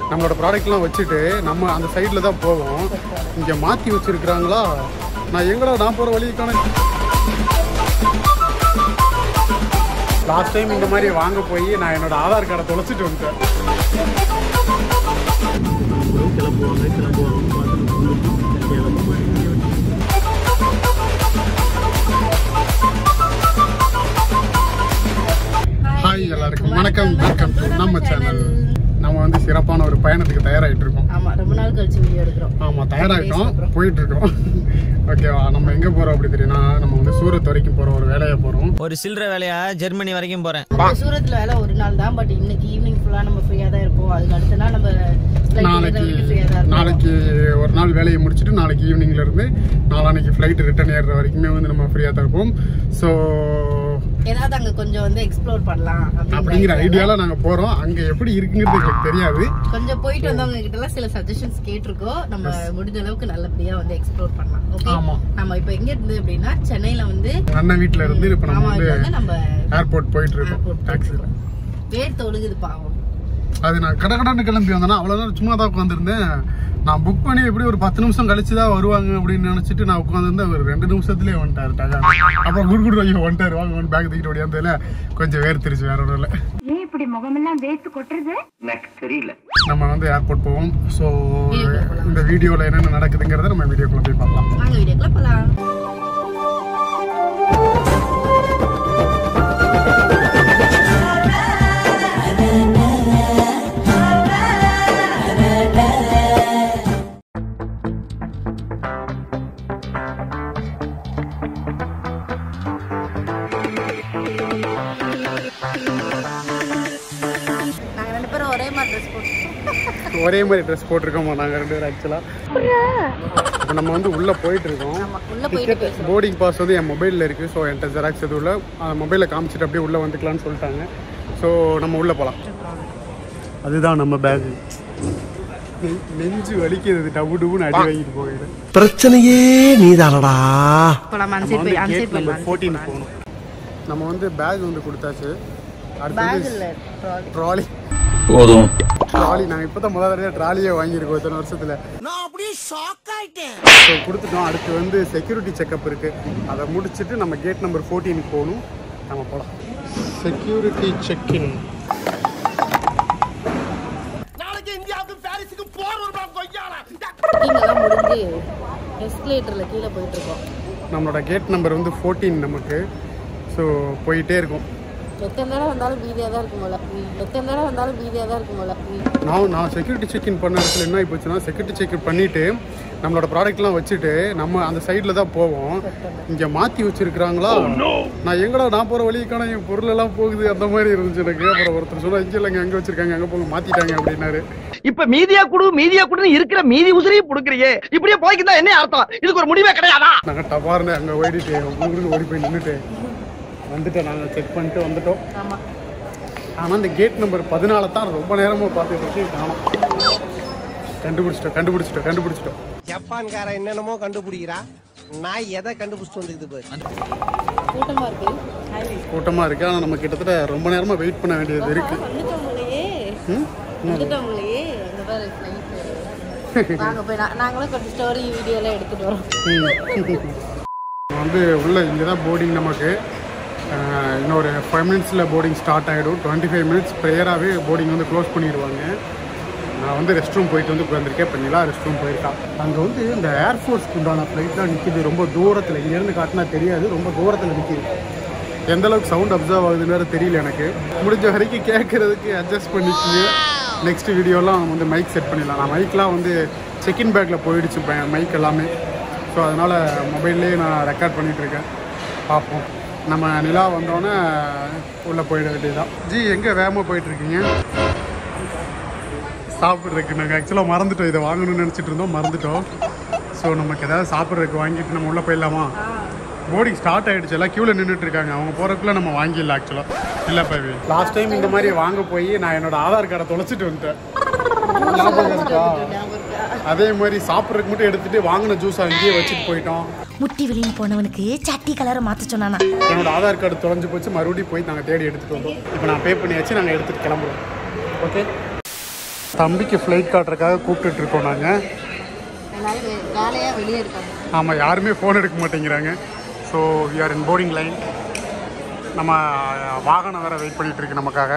நம்மளோட ப்ராடக்ட்லாம் வச்சுட்டு நம்ம அந்த சைடில் தான் போவோம். இங்கே மாற்றி வச்சுருக்குறாங்களா? நான் எங்கடா நான் போகிற வழிக்கான லாஸ்ட் டைம் இந்த மாதிரி வாங்க போய் நான் என்னோட ஆதார் கார்டை தொலைச்சிட்டு வந்துட்டேன். ஹாய் எல்லாருக்கும் வணக்கம், வெல்கம் டு நம்ம சேனல். நம்ம வந்து சிறப்பான ஒரு பயணத்துக்கு தயாராகிட்டு இருக்கோம். ஆமா, ரொம்ப நாள் கழிச்சு வீடியோ எடுக்கிறோம். ஆமா, தயாராகிட்டோம், போயிட்டு இருக்கோம். ஓகேவா, நம்ம எங்க போறோம் அப்படி தெரியும்னா, நம்ம வந்து சூரத் வரைக்கும் போறோம், ஒரு வேலையா போறோம். ஒரு சில்லற வேலையா ஜெர்மனி வரைக்கும் போறேன். சூரத்ல வேலை ஒரு நாள் தான், பட் இன்னைக்கு ஈவினிங் ஃபுல்லா நம்ம ஃப்ரீயா தான் இருப்போம். அதுக்கு அடுத்த நாள் நம்ம நாளைக்கு ஒரு நாள் வேலையை முடிச்சுட்டு நாளைக்கு ஈவினிங்ல இருந்து நாளானைக்கு ஃபிளைட் ரிட்டர்ன் ஏறுற வரைக்குமே வந்து நம்ம ஃப்ரீயா தான் இருப்போம். ஸோ ஏதாவது அங்க கொஞ்சம் வந்து எக்ஸ்ப்ளோர் பண்ணலாம் அப்படிங்கிற ஐடியால நாங்க போறோம். அங்க எப்படி இருக்குங்கிறது எங்களுக்கு தெரியாது. கொஞ்சம் போயிட்டு வந்தவங்க கிட்ட எல்லாம் சில சஜஷன்ஸ் கேட்டிருக்கோம். நம்ம முடிஞ்ச அளவுக்கு நல்லபடியா வந்து எக்ஸ்ப்ளோர் பண்ணலாம். ஓகே, நம்ம இப்போ எங்க இருந்து அப்படின்னா சென்னையில வந்து அண்ணன் வீட்ல இருந்து இப்ப நம்ம வந்து ஏர்போர்ட் போயிட்டு இருக்கோம் டாக்ஸில. வேர் தொழுகுது பாவம். அது நான் கடகடன்னு கிளம்பி வந்தேன்னா அவ்வளவுதான், சும்மா தான் உட்காந்துருந்தேன். நான் புக் பண்ணி எப்படி ஒரு 10 நிமிஷம் கழிச்சு தான் வருவாங்க அப்படின்னு நினைச்சிட்டு நான் உட்காந்துருந்தேன். ஒரு 2 நிமிஷத்துலேயே வந்துட்டாரு டகா. அப்புறம் குடுகுடு வாங்கி வந்துட்டாரு, வாங்க வந்து பேக் தூக்கிட்டு ஓடியாந்ததுல கொஞ்சம் வேர்த்திருச்சு. வேற ஒன்றும் இல்லை. ஏன் இப்படி முகமெல்லாம் வேர்த்து கொட்டுறது எனக்கு தெரியல. நம்ம வந்து ஏர்போர்ட் போவோம். ஸோ இந்த வீடியோவில் என்னென்ன நடக்குதுங்கிறத நம்ம வீடியோக்குள்ள போய் பார்க்கலாம். வாங்க வீடியோக்குள்ள போகலாம். ஒரே மாதிரி ட்ரெஸ் போட்டிருக்கோமா நாங்கள் 2 பேரும் ஆக்சுவலாக. இப்போ நம்ம வந்து உள்ளே போயிட்டு இருக்கோம். போர்டிங் பாஸ் வந்து என் மொபைலில் இருக்குது. ஸோ என்கிட்ட ஜெராக்ஸ் எதுவும் இல்லை, அந்த மொபைலில் காமிச்சிட்டு அப்படியே உள்ளே வந்துக்கலாம்னு சொல்லிட்டாங்க. ஸோ நம்ம உள்ளே போகலாம். அதுதான் நம்ம பேகு. நெஞ்சு வலிக்கிறது, டபு டபுன்னு அடி வாங்கிட்டு போயிடு. பிரச்சனையே நீதானடா. 14 போகணும். நம்ம வந்து பேக் வந்து கொடுத்தாச்சு. அடுத்து ட்ராலி. போதும் ட்ராலி. நாங்கள் இப்போ தான் முதல் தடவை ட்ராலியே வாங்கியிருக்கோம் இத்தனை வருஷத்தில். நான் அப்படியே ஷாக் ஆயிட்டேன். ஸோ கொடுத்துட்டோம். அடுத்து வந்து செக்யூரிட்டி செக்அப் இருக்குது. அதை முடிச்சுட்டு நம்ம கேட் நம்பர் 14 போகணும். நம்ம போகலாம். Security check in. நாளைக்கு இந்தியாவுக்கு பாரிஸுக்கு போறோம். முடிஞ்சு எஸ்கலேட்டர்ல கீழே போயிட்டு இருக்கோம். நம்மளோட கேட் நம்பர் வந்து 14 நமக்கு. ஸோ போயிட்டே இருக்கும். எத்தனை தடவை வந்தாலும் பீதியாக தான் இருக்கும் போல. நான் செக்யூரிட்டி செக்இன் பண்ண இடத்துல என்ன ஆகி போச்சுன்னா, செக்யூரிட்டி செக்இன் பண்ணிவிட்டு நம்மளோட ப்ராடக்ட்லாம் வச்சுட்டு நம்ம அந்த சைடில் தான் போவோம். இங்கே மாற்றி வச்சுருக்குறாங்களா? நான் எங்கடா நான் போகிற வழிக்கான என் பொருளெல்லாம் போகுது, அந்த மாதிரி இருந்துச்சு எனக்கு. அப்புறம் ஒருத்தர் சொன்னா இங்கே இல்லைங்க, அங்கே வச்சுருக்காங்க, அங்கே போங்க, மாற்றிட்டாங்க அப்படின்னாரு. இப்ப மீதியா குடுன்னு இருக்கிற மீதி உசிரியை புடுக்குறியே, இப்படியே போய்க்குதான் என்ன அர்த்தம்? இதுக்கு ஒரு முடிவே கிடையாதா? நாங்கள் டபார்னு அங்கே ஓடிட்டு உங்களுக்கு ஓடி போய் நின்றுட்டு வந்துட்டோம். நாங்கள் செக் பண்ணிட்டு வந்துட்டோம். ஆனால் இந்த கேட் நம்பர் 14 தான் ரொம்ப நேரமாக பார்த்துட்டு இருக்கேன். காணோம். கண்டுபிடிச்சிட்டோம். ஜப்பான்கார என்னென்னமோ கண்டுபிடிக்கிறா, நான் எதை கண்டுபிடிச்சிட்டு வந்துக்குது பாரு. கூட்டமாக இருக்கு. ஆனால் நம்ம கிட்டத்தட்ட ரொம்ப நேரமாக வெயிட் பண்ண வேண்டியது இருக்கு. நாங்களும் கொஞ்சம் ஸ்டோரி வீடியோலாம் எடுத்துட்டு வரோம். வந்து உள்ள இங்கே தான் போர்டிங். நமக்கு இன்னொரு 5 மினிட்ஸில் போர்டிங் ஸ்டார்ட் ஆகிடும். 25 மினிட்ஸ் ப்ரேயராகவே போர்டிங் வந்து க்ளோஸ் பண்ணிடுவாங்க. நான் வந்து ரெஸ்ட் ரூம் போயிட்டு வந்து உட்காந்துருக்கேன். இப்போ நிலா ரெஸ்ட் ரூம் போயிருக்கா. அங்கே வந்து இந்த ஏர்ஃபோர்ஸ்க்கு உண்டான ஃப்ளைட்லாம் நிற்கிது ரொம்ப தூரத்தில். இங்கேருந்து காட்டினா தெரியாது, ரொம்ப தூரத்தில் நிற்கிது. எந்தளவுக்கு சவுண்ட் அப்சர்வ் ஆகுதுன்னு வேறு தெரியல எனக்கு. முடிஞ்ச வரைக்கும் கேட்குறதுக்கு அட்ஜஸ்ட் பண்ணிக்கிங்க. நெக்ஸ்ட் வீடியோலாம் வந்து மைக் செட் பண்ணிடலாம். நான் மைக்லாம் வந்து செக்இன் பேக்கில் போயிடுச்சு மைக் எல்லாமே. ஸோ அதனால் மொபைல்லேயே நான் ரெக்கார்ட் பண்ணிகிட்ருக்கேன். பார்ப்போம். நம்ம நிலா வந்தோடனே உள்ளே போயிட வேண்டியதுதான். ஜி எங்கே வேகமாக போயிட்டுருக்கீங்க? சாப்பிட்றதுக்கு நாங்கள் ஆக்சுவலாக மறந்துட்டோம். இதை வாங்கணும்னு நினச்சிட்டு இருந்தோம், மறந்துட்டோம். ஸோ நமக்கு ஏதாவது சாப்பிட்றதுக்கு வாங்கிட்டு நம்ம உள்ளே போயிடலாமா? போர்டிங் ஸ்டார்ட் ஆகிடுச்சு. எல்லாம் க்யூவில் நின்றுட்டு இருக்காங்க. அவங்க போகிறதுக்குள்ளே நம்ம வாங்கிடலாம் ஆக்சுவலாக. இல்லை பவி, லாஸ்ட் டைம் இந்த மாதிரி வாங்க போய் நான் என்னோட ஆதார் கார்டை தொலைச்சிட்டு வந்துட்டேன். ஞாபகம் இருக்கா? அதே மாதிரி சாப்பிட்றதுக்கு மட்டும் எடுத்துட்டு வாங்கின ஜூஸ் அங்கேயே வச்சுட்டு போயிட்டோம். முட்டி வெளியே போனவனுக்கு சட்டி கலரை மாற்ற சொன்னானா? என்னோட ஆதார் கார்டு தொலைஞ்சு போச்சு. மறுபடியும் போய் நாங்கள் தேடி எடுத்துகிட்டு வந்தோம். இப்போ நான் பே பண்ணியாச்சு. நாங்கள் எடுத்துகிட்டு கிளம்புறோம். ஓகே. தம்பிக்கு ஃப்ளைட் காட்டுறதுக்காக கூப்பிட்டுட்டு இருக்கோம் நாங்கள். வெளியே இருக்காங்க. ஆமாம், யாருமே ஃபோன் எடுக்க மாட்டேங்கிறாங்க. So we are in boarding line. நம்ம வாகனம் வேறு வெயிட் பண்ணிகிட்டு இருக்கு நமக்காக.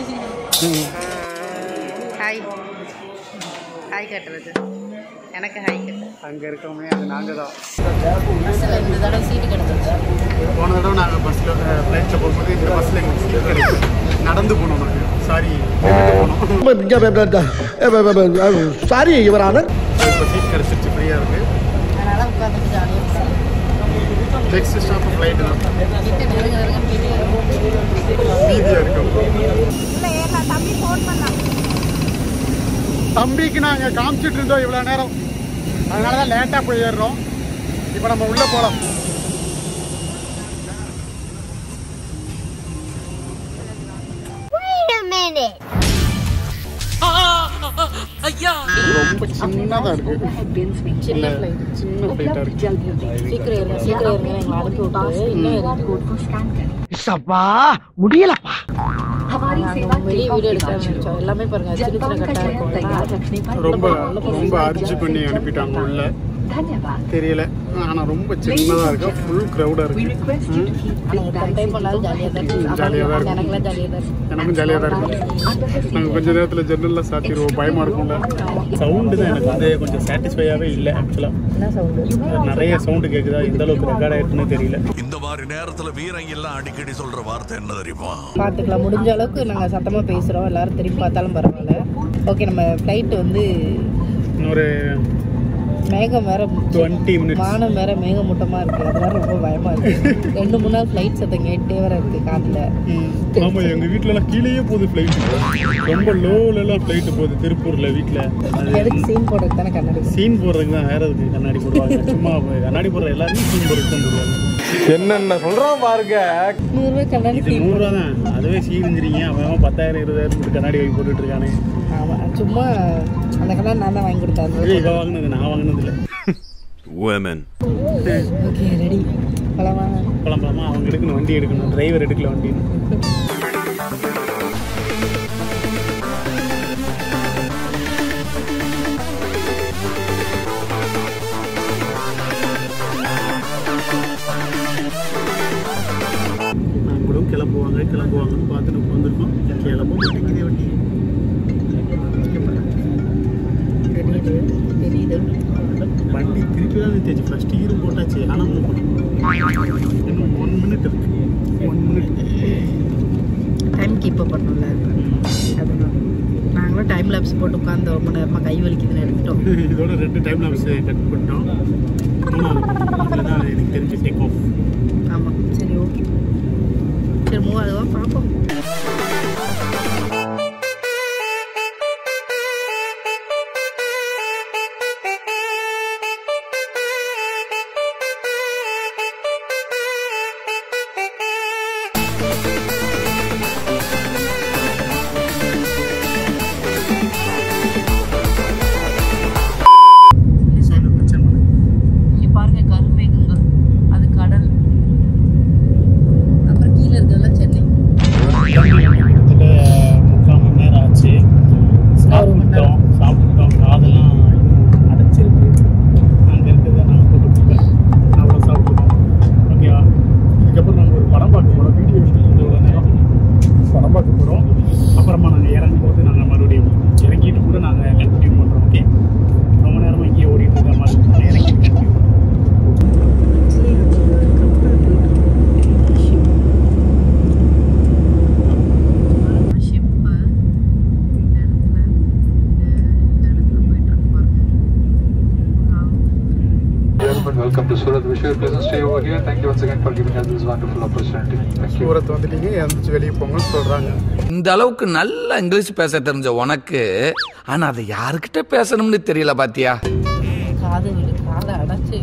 ஹாய் ஹாய் கட்டுறது எனக்கு ஹாய் கட்டு. அங்கே இருக்கோமே அது நாங்கள் தான். பஸ்ஸில் இந்த தடவை சீட்டு கிடச்சிருச்சு. போன தடவை நாங்கள் பஸ்ஸில் ஃப்ளைட்டில் போகும்போது இந்த பஸ்ஸில் எங்களுக்கு சீட்டு கிடைக்கும். நடந்து போனோம் நாங்கள். சாரி யுவரான. இப்போ சீட் கிடச்சிருச்சு, ஃப்ரீயாக இருக்குது. அதனால் உட்காந்துட்டு ஜாலியாக நெக்ஸ்ட் ஸ்டாப் ஃப்ளைட்டு தான். மீதியாக இருக்கும். தம்பி ஃபோன் பண்ணலாம். தம்பிக்கு நாங்கள் காமிச்சிட்டு இருந்தோம் இவ்வளோ நேரம். அதனால தான் லேட்டாக போய் ஏறுறோம். இப்போ நம்ம உள்ளே போகலாம். ரொம்ப சின்னதாக இருக்கு. சின்ன ஃப்ளைட்டாக இருக்கு. சீக்கிரம் எங்களை அனுப்பி விட்டு இன்னும் முடியலப்பா. வெளியே வீடியோ எடுக்க ஆரம்பிச்சோம். எல்லாமே பாருங்க சின்ன சின்ன கட்டா இருக்கும். ரொம்ப ரொம்ப அரிச்சு பண்ணி அனுப்பிட்டாங்க உள்ள. தெரியல, ஆனால் ரொம்ப சின்னதாக இருக்கு. ஃபுல் க்ரௌடாக இருக்கு. ஜாலியாக தான் இருக்கும். எனக்கும் ஜாலியாக தான் இருக்கும். நாங்கள் கொஞ்சம் நேரத்தில் ஜன்னலில் சாத்திடுவோம். பயமாக இருக்கும்ல. சவுண்டு தான் எனக்கு அது கொஞ்சம் சாட்டிஸ்ஃபையாகவே இல்லை. ஆக்சுவலாக நிறைய சவுண்டு கேட்குதா, எந்த அளவுக்கு ரெக்கார்ட் ஆயிருக்குன்னு தெரியல. இந்த மாதிரி நேரத்தில் வீரங்க எல்லாம் அடிக்கடி சொல்ற வார்த்தை என்ன தெரியுமா? பார்த்துக்கலாம். முடிஞ்ச அளவுக்கு நாங்கள் சத்தமாக பேசுகிறோம். எல்லாரும் திரும்பி பார்த்தாலும் பரவாயில்ல. ஓகே, நம்ம ஃப்ளைட் வந்து இன்னொரு மேகம் வேற 20 minutes. வானம் வேற மேகமூட்டமாக இருக்குது. அதெல்லாம் ரொம்ப பயமாக இருக்குது. 2-3 நாள் ஃப்ளைட் சத்தம் கேட்டே வேற இருக்குது காதில். ஆமாம், எங்கள் வீட்டிலலாம் கீழேயே போகுது ஃப்ளைட்டு. ரொம்ப லோவிலலாம் ஃப்ளைட்டு போகுது திருப்பூரில். வீட்டில் எதுக்கு சீன் போடுறதுக்கு தானே கண்ணாடி. சீன் போடுறதுக்கு தான். வேறு எதுக்கு கண்ணாடி போடுவாங்க? சும்மா கண்ணாடி போடுற எல்லாருமே சீன் போடுறது தான் போடுவாங்க. என்னென்ன சொல்றான் பாருங்க. 100 ரூபாய் கண்ணாடி. இது 100 ரூபா தான். அதுவே சீனுங்கிறீங்க. அவன் 10,000 20,000 கண்ணாடி வாங்கி போட்டுட்டு இருக்கானே. ஆமாம், சும்மா அந்த கண்ணாடி நான் தான் வாங்கி கொடுத்தேன். இவன் வாங்கினது, நான் வாங்கினது இல்லை. ஓகே, ரெடி போலாமா? அவங்க எடுக்கணும், வண்டி எடுக்கணும். டிரைவர் எடுக்கல வண்டின்னு. நான் கூட கிளம்புவாங்கன்னு பார்த்துட்டு உட்காந்துருக்கோம். கிளம்ப மாட்டேங்குதே வண்டி. தெரியுது. வண்டி திருப்பி தான் நிறுத்தியாச்சு. ஃபர்ஸ்ட் ஹீரோ போட்டாச்சு. ஆனால் இன்னும் 1 minute இருக்கு. 1 minute டைம் கீப் அப் பண்ணல. அதனால நாங்களும் டைம் லேப்ஸ் போட்டு உட்காந்து ரொம்ப நேரமாக கை வலிக்குதுன்னு எடுத்துட்டோம். இதோட 2 டைம் லேப்ஸ் கட் பண்ணிட்டோம். தான் எனக்கு தெரிஞ்சு டேக் ஆஃப். ஆமாம், சரி ஓகே. சரி மூவ் அதுவாக பார்ப்போம். Welcome to Surat. Wish you a pleasant stay over here. Thank you once again for giving us this wonderful opportunity. Thank you. Surat வந்துட்டீங்க, எந்திரிச்சு வெளியே போங்கன்னு சொல்றாங்க. இந்த அளவுக்கு நல்ல இங்கிலீஷ் பேச தெரிஞ்ச உனக்கு ஆனா அதை யாருக்கிட்ட பேசணும்னு தெரியல பாத்தியா? காதை அடைச்சு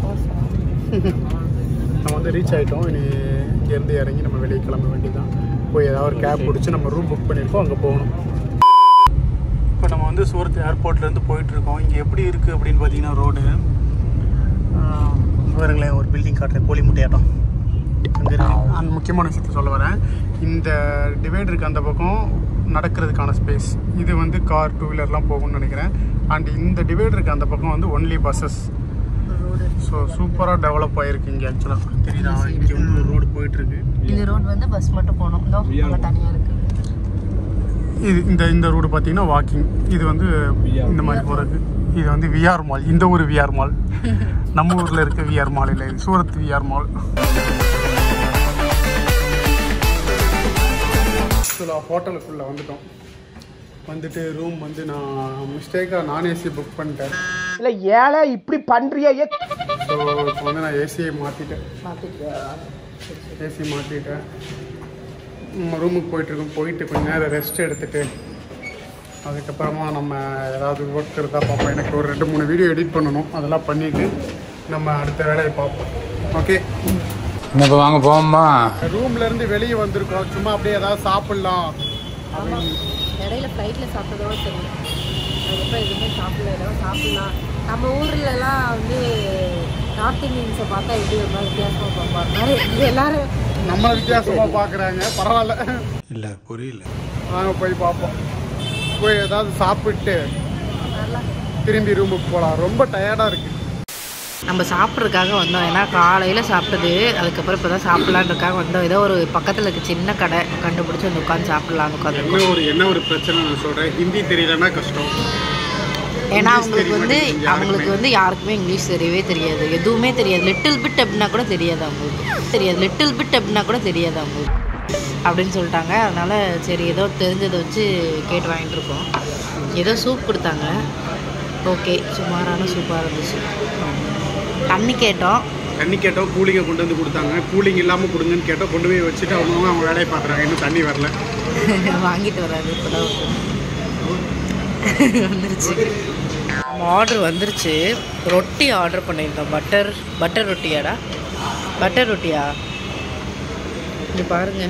நம்ம வந்து ரீச் ஆகிட்டோம். இனி இங்கேருந்து இறங்கி நம்ம வெளியே கிளம்ப வேண்டியதான். போய் ஏதாவது ஒரு கேப் பிடிச்சி நம்ம ரூம் புக் பண்ணியிருக்கோம், அங்கே போகணும். இப்போ நம்ம வந்து சூரத் ஏர்போர்ட்லேருந்து போயிட்டுருக்கோம். இங்கே எப்படி இருக்குது அப்படின்னு பார்த்தீங்கன்னா ரோடு பாருங்களேன். ஒரு பில்டிங் காட்டுறேன், கோழி முட்டையாட்டம் அங்கே இருக்கு. அந்த முக்கியமான விஷயத்த சொல்ல வரேன். இந்த டிவைடருக்கு அந்த பக்கம் நடக்கிறதுக்கான ஸ்பேஸ். இது வந்து கார் 2 வீலர்லாம் போகும்னு நினைக்கிறேன். அண்ட் இந்த டிவைடருக்கு அந்த பக்கம் வந்து ஒன்லி பஸ்ஸஸ். ஸோ சூப்பராக டெவலப் ஆகிருக்கு இங்கே. ஆக்சுவலாக தெரியுதா, இங்கே வந்து ஒரு ரோடு போயிட்டுருக்கு. இந்த ரோடு வந்து பஸ் மட்டும் போகணும், தனியாக இருக்குது. இது இந்த ரோடு பார்த்தீங்கன்னா வாக்கிங். இது வந்து இந்த மாதிரி போகிறது. இது வந்து விஆர் மால். இந்த ஊர் விஆர் மால், நம்ம ஊரில் இருக்க விஆர் மால் இல்லை, இது சூரத் விஆர் மால். ஆக்சுவலாக ஹோட்டலுக்குள்ளே வந்துட்டு ரூம் வந்து நான் மிஸ்டேக்காக நான் ஏசி புக் பண்ணிட்டேன். இல்லை ஏழை இப்படி பண்ணுறியா? ஸோ இப்போ வந்து நான் ஏசியை மாற்றிட்டேன். ஏசி மாற்றிட்டேன். ரூமுக்கு போயிட்டு கொஞ்சம் நேரம் ரெஸ்ட் எடுத்துகிட்டு அதுக்கப்புறமா நம்ம ஏதாவது ஒர்க் இருந்தால் பார்ப்போம். எனக்கு ஒரு 2-3 வீடியோ எடிட் பண்ணணும். அதெல்லாம் பண்ணிவிட்டு நம்ம அடுத்த வேலையை பார்ப்போம். ஓகே, இப்போ வாங்க போவோம்மா. ரூம்லேருந்து வெளியே வந்திருக்கோம். சும்மா அப்படியே ஏதாவது சாப்பிட்லாம். இடையில ஃப்ளைட்டில் சாப்பிட்டதோட சரி, அதுக்கப்புறம் எதுவுமே சாப்பிடலாம். நம்ம ஊர்லலாம் வந்து நார்த் இந்தியன்ஸை பார்த்தா எப்படி ஒரு மாதிரி வித்தியாசமாக பார்ப்பாங்க. எல்லாரும் நம்மளை வித்தியாசமாக பார்க்குறாங்க. பரவாயில்ல, இல்ல புரியல. நாங்கள் போய் பார்ப்போம். போய் ஏதாவது சாப்பிட்டு திரும்பி ரூமுக்கு போகலாம். ரொம்ப டயர்டாக இருக்குது. நம்ம சாப்பிட்றதுக்காக வந்தோம். ஏன்னா காலையில் சாப்பிட்டது, அதுக்கப்புறம் இப்போ தான் சாப்பிட்லான்றதுக்காக வந்தோம். ஏதோ ஒரு பக்கத்தில் இருக்க சின்ன கடை கண்டுபிடிச்சி வந்து உட்காந்து சாப்பிட்லான்னு உட்காந்து. என்ன ஒரு பிரச்சனை நான் சொல்கிறேன், ஹிந்தி தெரியலன்னா கஷ்டம். ஏன்னா அவங்களுக்கு வந்து யாருக்குமே இங்கிலீஷ் தெரியவே தெரியாது, எதுவுமே தெரியாது. லிட்டில் பிட் அப்படின்னா கூட தெரியாது அவங்களுக்கு. அப்படின்னு சொல்லிட்டாங்க. அதனால் சரி ஏதோ தெரிஞ்சதை வச்சு கேட்டு வாங்கிட்டு இருக்கோம். ஏதோ சூப் கொடுத்தாங்க. ஓகே, சுமாரான சூப்பாக இருந்துச்சு. தண்ணி கேட்டோம், கூலிங்கை கொண்டு வந்து கொடுத்தாங்க. கூலிங் இல்லாமல் கொடுங்கன்னு கேட்டோம். கொண்டு போய் வச்சுட்டு அவங்க வேலையை பார்க்குறாங்க. இன்னும் தண்ணி வரல. வாங்கிட்டு வராது. இப்போதான் வந்துருச்சு. நம்ம ஆர்டர் வந்துருச்சு. ரொட்டி ஆர்டர் பண்ணியிருந்தோம். பட்டர் ரொட்டியா இது பாருங்க.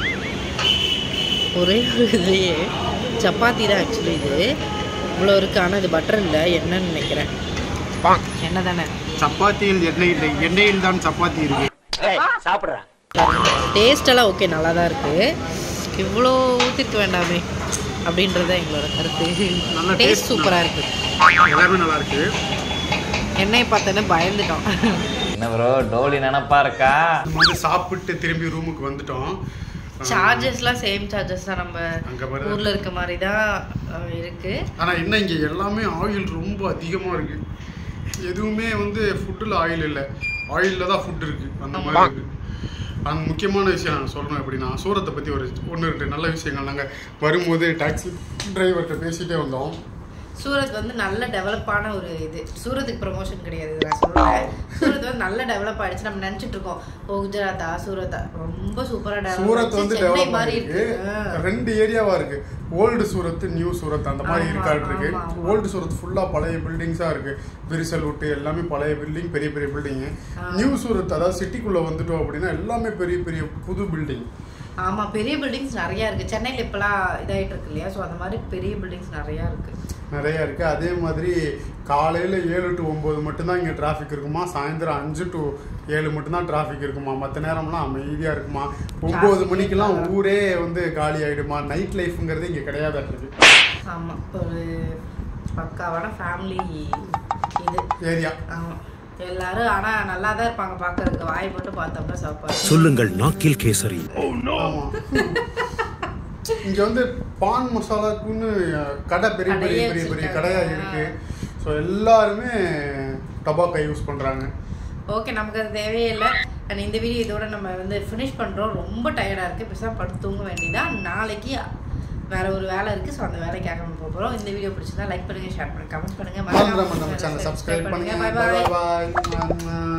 ஒரே ஒரு இதுலேயே சப்பாத்தி தான் ஆக்சுவலி. இது இவ்வளோ இருக்குது. ஆனால் இது பட்டர் இல்லை, என்னன்னு நினைக்கிறேன். எண்ணெய் தானே. சப்பாத்தியில் எண்ணெய் இல்லை, எண்ணெயில் தான் சப்பாத்தி இருக்கு. சாப்பிட்றேன். டேஸ்டெல்லாம் ஓகே, நல்லா தான் இருக்குது. இவ்வளோ ஊற்றிருக்க வேண்டாமே அப்படின்றது எங்களோட கருத்து. நல்லா டேஸ்ட் சூப்பராக இருக்குது. எல்லாமே நல்லா இருக்குது. எண்ணெயை பார்த்தோன்னே பயந்துட்டோம். என்ன ப்ரோ டோலி நினப்பா இருக்கா? நம்ம வந்து சாப்பிட்டு திரும்பி ரூமுக்கு வந்துட்டோம். சார்ஜஸ்லாம் சேம் சார்ஜஸ் தான், நம்ம ஊரில் இருக்க மாதிரி தான் இருக்குது. ஆனால் என்ன இங்கே எல்லாமே ஆயில் ரொம்ப அதிகமாக இருக்குது. எதுவுமே வந்து ஃபுட்டில் ஆயில் இல்லை, ஆயிலில் தான் ஃபுட் இருக்குது. அந்த மாதிரி இருக்குது. அந்த முக்கியமான விஷயம் நாங்கள் சொல்கிறோம். எப்படின்னா சூரத்தை பற்றி ஒரு 1-2 நல்ல விஷயங்கள். நாங்கள் வரும்போது டாக்ஸி டிரைவர்கிட்ட பேசிகிட்டே வந்தோம். சூரத் வந்து நல்ல டெவலப்பான ஒரு இது. சூரத்துக்கு ப்ரமோஷன் கிடையாது, நான் சொல்கிறேன். சூரத் வந்து நல்ல டெவலப் ஆகிடுச்சு. நம்ம நினச்சிட்டு இருக்கோம் குஜராத்தா சூரத்தா, ரொம்ப சூப்பராக டெவலப். சூரத் வந்து டெவலப் மாதிரி இருக்கு. 2 ஏரியாவாக இருக்குது. ஓல்டு சூரத், நியூ சூரத் அந்த மாதிரி இருக்கு. ஓல்டு சூரத் ஃபுல்லாக பழைய பில்டிங்ஸாக இருக்குது. விரிசல் விட்டு எல்லாமே பழைய பில்டிங், பெரிய பெரிய பில்டிங்கு. நியூ சூரத் அதாவது சிட்டிக்குள்ளே வந்துட்டோம் அப்படின்னா எல்லாமே பெரிய பெரிய புது பில்டிங். ஆமாம், பெரிய பில்டிங்ஸ் நிறையா இருக்குது. சென்னையில் இப்போலாம் இதாகிட்டு இருக்கு இல்லையா? ஸோ அந்த மாதிரி பெரிய பில்டிங்ஸ் நிறையா இருக்குது. அதே மாதிரி காலையில் 7 to 9 மட்டும்தான் இங்கே டிராஃபிக் இருக்குமா. சாயந்தரம் 5 to 7 மட்டும்தான் டிராஃபிக் இருக்குமா. மற்ற நேரம்லாம் அமைதியாக இருக்குமா. 9 மணிக்கெல்லாம் ஊரே வந்து காலி ஆகிடுமா. நைட் லைஃப்ங்கிறது இங்கே கிடையாது. ஆமாம், ஒரு பக்காவான ஃபேமிலி இது ஏரியா. ஆமாம், எல்லாரும் ஆனால் நல்லா தான் இருப்பாங்க பார்க்கறதுக்கு. வாய் மட்டும் பார்த்தோம்னா சாப்பாடு. சொல்லுங்கள் நாக்கில் கேசரி. ஆமாம், இங்கே வந்து பான் மசாலாக்குன்னு கடை பெரிய பெரிய பெரிய பெரிய கடையாக இருக்குது. ஸோ எல்லாருமே டபாக்கா யூஸ் பண்ணுறாங்க. ஓகே, நமக்கு அது தேவையே இல்லை. அண்ட் இந்த வீடியோ இதோட நம்ம வந்து ஃபினிஷ் பண்ணுறோம். ரொம்ப டயர்டாக இருக்குது. பெருசாக படுத்து தூங்க வேண்டியதான். நாளைக்கு வேற ஒரு வேலை இருக்குது. ஸோ அந்த வேலைக்காக நம்ம போகிறோம். இந்த வீடியோ பிடிச்சிருந்தா லைக் பண்ணுங்கள், ஷேர் பண்ணுங்கள், கமெண்ட் பண்ணுங்கள், சப்ஸ்கிரைப் பண்ணுங்கள். பாய் பாய்.